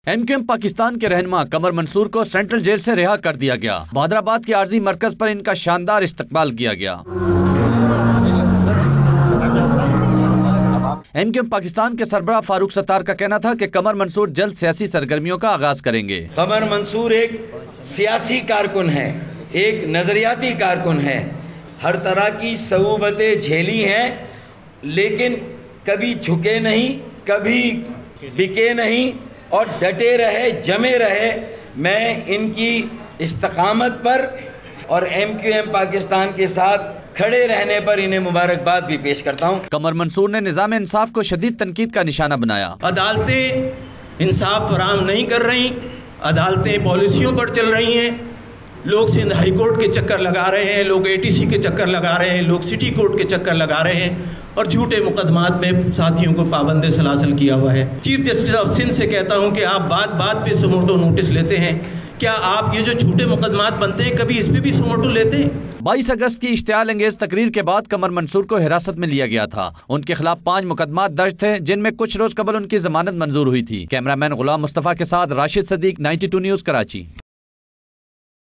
MQM Pakistan کے رہنما قمر منصور کو سینٹرل جیل سے رہا کر دیا گیا۔ بہادرآباد کے عارضی مرکز پر ان کا شاندار استقبال کیا گیا۔ MQM پاکستان کے سربراہ فاروق ستار کا کہنا تھا کہ قمر منصور جلد سیاسی سرگرمیوں کا آغاز کریں گے۔ قمر منصور ایک سیاسی کارکن ہے، ایک نظریاتی کارکن ہے، ہر طرح کی صعوبتیں جھیلی ہیں، لیکن کبھی جھکے نہیں، کبھی بکے نہیں اور ڈٹے رہے، جمے رہے۔ میں ان کی استقامت پر اور MQM پاکستان کے ساتھ کھڑے رہنے پر انہیں مبارکباد بھی پیش کرتا ہوں۔ قمر منصور نے نظام انصاف کو شدید تنقید کا نشانہ بنایا۔ عدالتیں انصاف فراہم نہیں کر رہی، عدالتیں پالیسیوں پر چل رہی ہیں، لوگ سندھ ہائی کورٹ کے چکر لگا رہے ہیں، لوگ ATC کے چکر لگا رہے ہیں، لوگ سٹی کورٹ کے چکر لگا رہے ہیں اور جھوٹے مقدمات میں ساتھیوں کو پابند سلاسل کیا ہوا ہے۔ چیف جسٹس آف سندھ سے کہتا ہوں کہ آپ بات پہ سموٹو نوٹس لیتے ہیں، کیا آپ یہ جو جھوٹے مقدمات بنتے ہیں کبھی اس پہ بھی سموٹو لیتے ہیں؟ 22 اگست کی اشتعال انگیز تقریر کے بعد قمر منصور کو حراست میں لیا گیا تھا۔ ان کے خلاف 5 مقدمات درج تھے، جن میں کچھ روز قبل ان کی ضمانت منظور ہوئی تھی۔ کیمرہ مین غلام مصطفیٰ کے ساتھ راشد صدیق، 92 نیوز کراچی۔